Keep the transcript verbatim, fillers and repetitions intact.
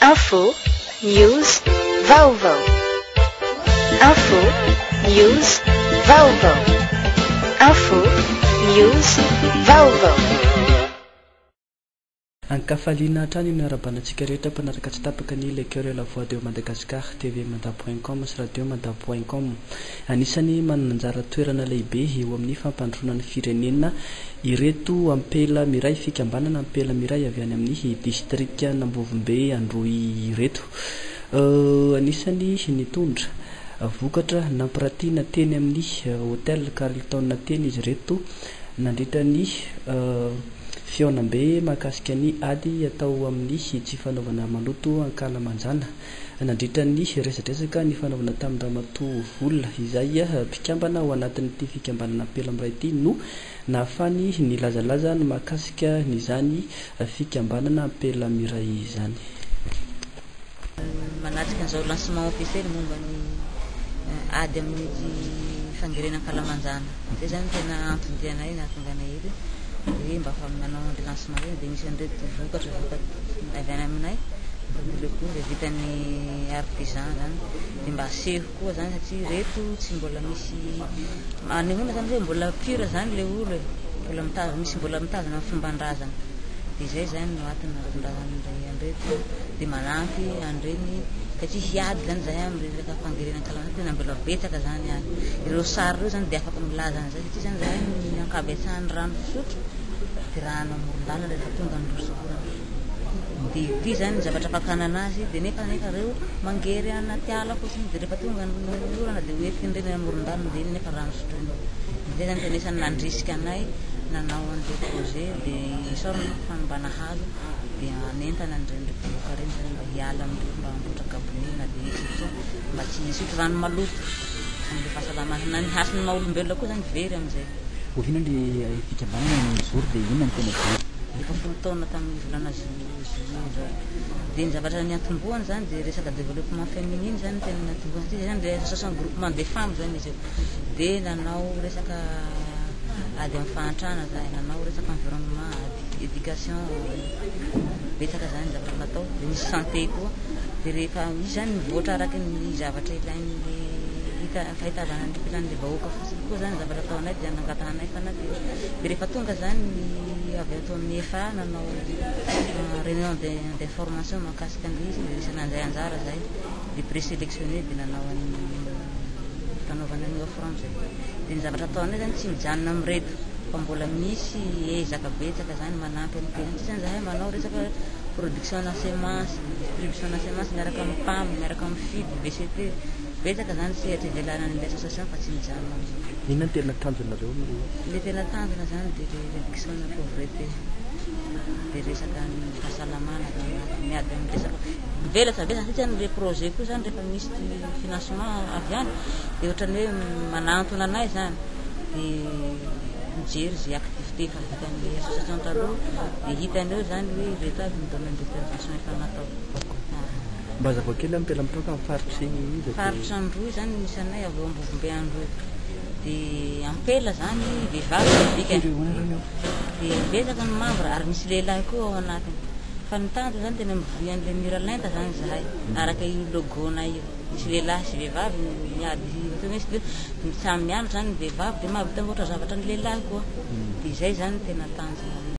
Info, news, vaovao. Info, news, vaovao. Info, news, vaovao. Ankafaliana hatrany ny arabanantsika rehetra mpanaraka tsy tapaka ny lecteur la voix de Madagascar T V manda point com sy radio manda point com. Anisany manana anjara toerana lehibe eo amin'ny fampandroana ny firenena ireto ampela miray fikambanana ampela miray avy any amin'ny district n'Ambovombe Androy ireto. Uh, anisany nitondra vokatra nampiratina teny amin'ny hôtel Carlton teny izy reto nandritra ny uh, Fionambe makasika ny ady atao amin'ny tsy fanaovana maloto ankalamanjana nandritra ny resadresaka ny fanaovana tamin'ny Ramatoa Vola izay mpikambana ao anatin'ity fikambanana ampela miray ity no nahafany ny lazalaza ny makasika n'izany fikambanana ampela miray izany. Manatrika an'izao lancement officiel momba ny ady amin'ny fangerena ankalamanjana zay zany tena antondianay nahatonga anay ery hoe mba fa manao ny lancement reny dia misy an'ireto vokatra vokatra avy any aminay le koa le vitan'ny artisan zany dia mba aseho koa zany satria reto tsy mbola misy anehoana zany hoe mbola pure zany le olo e mbola mitazana misy mbola mitazana amin'ny fomban-drazana dia zay zany no atiny nahatondrany an'ireto dia manampy an'ireny satria hiady zany zay amin'ny resaka fangerena ankalamanjana tena mbola betsaka zany any ireo sary ireo zany dia afaka milaza an'izay satria zany zay ny ankabetsahan'ny rano fisotro dia raha namorondalana rehefa tonga ny rosokoana dia ity zany zavatra fakana anazy dia nefa nefa reo mangery anaty ala fotsiny dia rehefa tonga ny orana dia hoentikiny reny namorondalana dia nefa rano sotroina zay zany tenesany nandrisika anay nanao an'ilay projet dia isorana fanombana hazo dia anentana an'ireny voka reny zany mba hiala amin'ireo mba hamboatra kabonina dia isotro mba tsy hisotro rano maloto amin'ilay fahasalamana na ny hasiny maha olombelona koa zany very amin'izay. Ovina le fikambanana ny zory dia inona ny tena very? Efa folo taona tamin'ny volana juillet zao dia ny zavatra ny antombohany zany dia resaka développement féminine zany tena natombohany satria zany dia association groupement des femmes zany izy io dia nanao resaka ady amin'ny fahantrana zany nanao resaka environnement éducation betsaka zany zavatra natao dia misy santé koa dia rehefa izy zany mivoatra araky ny zavatra ilain'le fahitazana ny filan'ilay vahoaka fotsiny koa zany zavatra ataonay dia nangatahanay fanadio dia rehefa tonga zany avy ato amin'ny F A nanao réunion d'information mahakasika an'izy dia resana an'izay anjara zay dia présélectionné dia nanao an'ny fanaovana ny offrande zay dia ny zavatra ataonay zany tsy mijanona amin'ireto fa mbola misy ezaka betsaka zany manampy amin'ny tena satria zany zahay manao resaka production na semence distribution na semence miaraka amin'ny P A M miaraka amin'ny F I D B C T betsaka zany sehatra ivelana an'ilay association fa tsy mijanona amin'izay. Inona tena tanjonareo? Le tena tanjona zany dia le réduction na pauvreté dia resaka ny fahasalamana miady amin'ny resaka velatra be satria le projet koa zany rehefa misy financement avy any dia ohatran'ny hoe manantona anay zany dia mijery zay activité efa vitan'ilay association taloha dia hitan'ireo zany hoe reto avy ny domaine d'intervention efa natao. Mba zavakely ampela mitoka amin'ny faritra izy faritra Androy zany misy anay avy eo Ambovombe Androy dia ampela zany vehivavy bika dia betsaka ny membre ary misy lehilahy koa ao anatiny fa ny tanjo zany tena mivoy an'ilay muralenta zany zahay araka io logonay io misy lehilahy sy vehivavy miady tonesy dia samy mianatra zany ny vehivavy dia mahavita mivoatra zavatra ny lehilahy koa dia izay zany tena tanjona.